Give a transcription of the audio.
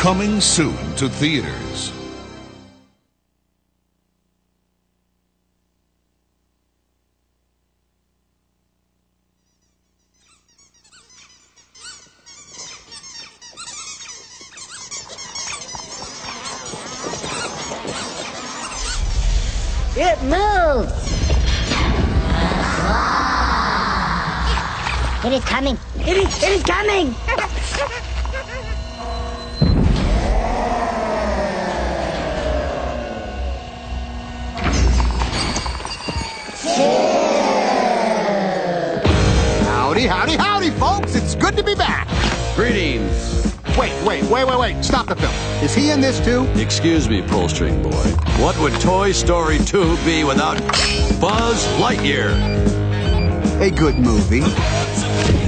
Coming soon to theaters. It moves! It is coming! It is coming! Howdy, howdy, folks! It's good to be back! Greetings. Wait. Stop the film. Is he in this too? Excuse me, Pullstring Boy. What would Toy Story 2 be without Buzz Lightyear? A good movie.